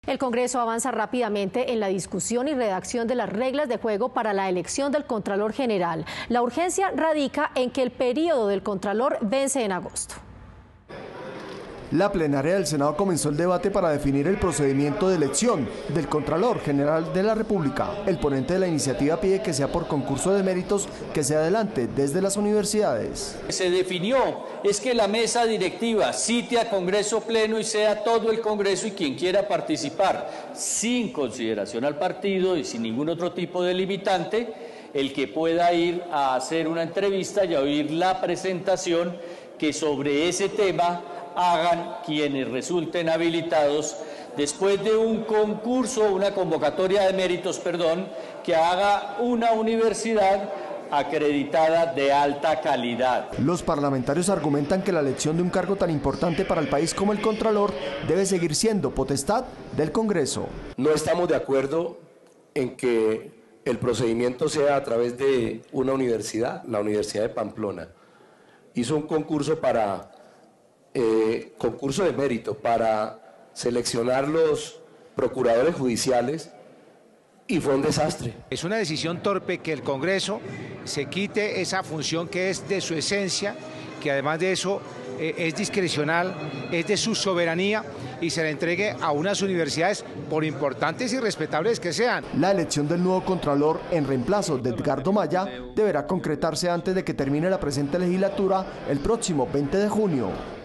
El Congreso avanza rápidamente en la discusión y redacción de las reglas de juego para la elección del Contralor General. La urgencia radica en que el periodo del Contralor vence en agosto. La plenaria del Senado comenzó el debate para definir el procedimiento de elección del Contralor General de la República. El ponente de la iniciativa pide que sea por concurso de méritos que se adelante desde las universidades. Se definió es que la mesa directiva cite a Congreso Pleno y sea todo el Congreso y quien quiera participar, sin consideración al partido y sin ningún otro tipo de limitante, el que pueda ir a hacer una entrevista y a oír la presentación que sobre ese tema hagan quienes resulten habilitados después de un concurso, una convocatoria de méritos, que haga una universidad acreditada de alta calidad. Los parlamentarios argumentan que la elección de un cargo tan importante para el país como el Contralor debe seguir siendo potestad del Congreso. No estamos de acuerdo en que el procedimiento sea a través de una universidad. La Universidad de Pamplona hizo un concurso concurso de mérito para seleccionar los procuradores judiciales y fue un desastre. Es una decisión torpe que el Congreso se quite esa función que es de su esencia, que además de eso es discrecional, es de su soberanía y se la entregue a unas universidades por importantes y respetables que sean. La elección del nuevo Contralor en reemplazo de Edgardo Maya deberá concretarse antes de que termine la presente legislatura el próximo 20 de junio.